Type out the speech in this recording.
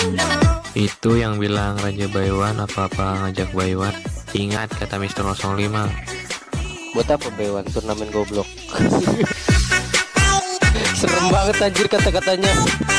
Itu yang bilang Raja Baywan apa-apa ngajak Baywan. Ingat kata Mister 05. Buat apa Bewan turnamen goblok? Serem banget anjir kata-katanya.